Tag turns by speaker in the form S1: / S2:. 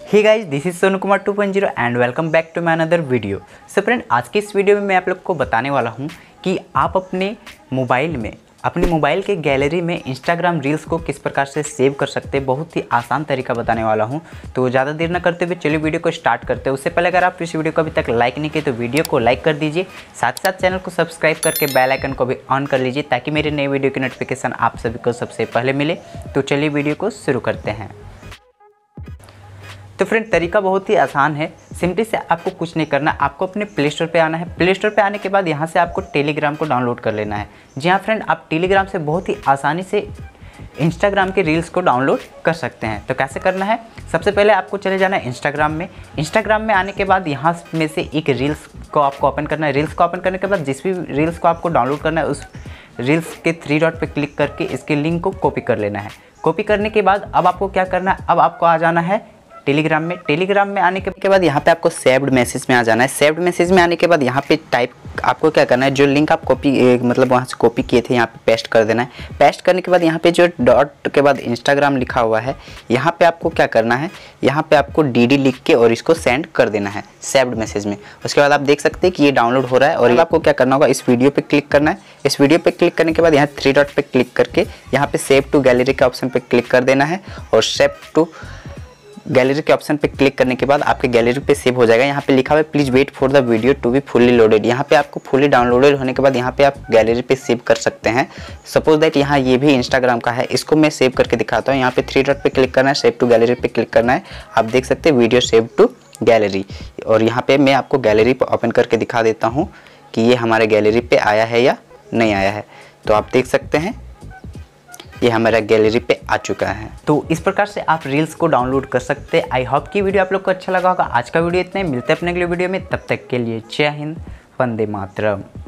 S1: Hey guys, this is Sonu Kumar 2.0 and welcome back to my another video. So friend, आज की इस video में मैं आप लोग को बताने वाला हूं कि आप अपने मोबाइल के गैलरी में इंस्टाग्राम रील्स को किस प्रकार से सेव कर सकते हैं। बहुत ही आसान तरीका बताने वाला हूं। तो ज़्यादा देर न करते हुए चलिए वीडियो को स्टार्ट करते हैं। उससे पहले अगर आप इस वीडियो को अभी तक लाइक नहीं किए तो वीडियो को लाइक कर दीजिए, साथ ही साथ चैनल को सब्सक्राइब करके बेल आइकन को भी ऑन कर लीजिए ताकि मेरे नए वीडियो की नोटिफिकेशन आप सभी को सबसे पहले मिले। तो चलिए वीडियो को शुरू करते हैं। तो फ्रेंड, तरीका बहुत ही आसान है। सिंपली से आपको कुछ नहीं करना, आपको अपने प्ले स्टोर पे आना है। प्ले स्टोर पे आने के बाद यहाँ से आपको टेलीग्राम को डाउनलोड कर लेना है। जी हाँ फ्रेंड, आप टेलीग्राम से बहुत ही आसानी से इंस्टाग्राम के रील्स को डाउनलोड कर सकते हैं। तो कैसे करना है, सबसे पहले आपको चले जाना है इंस्टाग्राम में। इंस्टाग्राम में आने के बाद यहाँ में से एक रील्स को आपको ओपन करना है। रील्स को ओपन करने के बाद जिस भी रील्स को आपको डाउनलोड करना है उस रील्स के 3 डॉट पे क्लिक करके इसके लिंक को कॉपी कर लेना है। कॉपी करने के बाद अब आपको क्या करना है, अब आपको आ जाना है टेलीग्राम में। टेलीग्राम में आने के बाद यहाँ पे आपको सेव्ड मैसेज में आ जाना है। सेव्ड मैसेज में आने के बाद यहाँ पे टाइप आपको क्या करना है, जो लिंक आप वहाँ से कॉपी किए थे यहाँ पे पेस्ट कर देना है। पेस्ट करने के बाद यहाँ पे जो डॉट के बाद इंस्टाग्राम लिखा हुआ है यहाँ पे आपको क्या करना है, यहाँ पे आपको DD लिख के और इसको सेंड कर देना है सेव्ड मैसेज में। उसके बाद आप देख सकते हैं कि ये डाउनलोड हो रहा है। और आपको क्या करना होगा, इस वीडियो पे क्लिक करना है। इस वीडियो पे क्लिक करने के बाद यहाँ 3 डॉट पे क्लिक करके यहाँ पे सेव टू गैलरी के ऑप्शन पे क्लिक कर देना है। और सेव टू गैलरी के ऑप्शन पे क्लिक करने के बाद आपके गैलरी पे सेव हो जाएगा। यहाँ पे लिखा हुआ है please wait for the video to be fully loaded. यहाँ पे आपको फुली डाउनलोडेड होने के बाद यहाँ पे आप गैलरी पे सेव कर सकते हैं। सपोज दैट यहाँ ये भी इंस्टाग्राम का है, इसको मैं सेव करके दिखाता हूँ। यहाँ पे 3 डॉट पे क्लिक करना है, सेव टू गैलरी पे क्लिक करना है। आप देख सकते हैं वीडियो सेव टू गैलरी। और यहाँ पे मैं आपको गैलरी पे ओपन करके दिखा देता हूँ कि ये हमारे गैलरी पे आया है या नहीं आया है। तो आप देख सकते हैं ये हमारा गैलरी पे आ चुका है। तो इस प्रकार से आप रील्स को डाउनलोड कर सकते हैं। आई होप कि वीडियो आप लोग को अच्छा लगा होगा। आज का वीडियो इतना ही, मिलते हैं अपने अगले वीडियो में। तब तक के लिए जय हिंद, वंदे मातरम।